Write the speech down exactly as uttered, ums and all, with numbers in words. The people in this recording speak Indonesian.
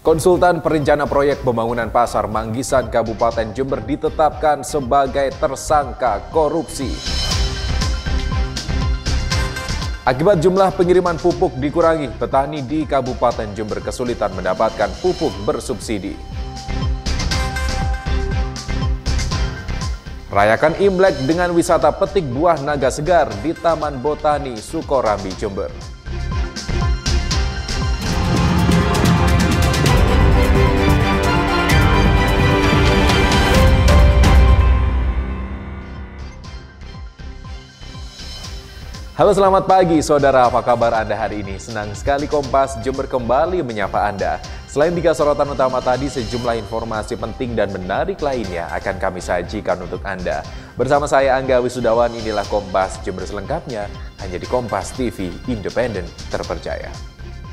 Konsultan perencana proyek pembangunan pasar Manggisan Kabupaten Jember ditetapkan sebagai tersangka korupsi. Akibat jumlah pengiriman pupuk dikurangi, petani di Kabupaten Jember kesulitan mendapatkan pupuk bersubsidi. Rayakan Imlek dengan wisata petik buah naga segar di Taman Botani Sukorambi, Jember. Halo, selamat pagi saudara, apa kabar Anda hari ini? Senang sekali Kompas Jember kembali menyapa Anda. Selain tiga sorotan utama tadi, sejumlah informasi penting dan menarik lainnya akan kami sajikan untuk Anda. Bersama saya Angga Wisudawan, inilah Kompas Jember selengkapnya, hanya di Kompas T V Independen Terpercaya.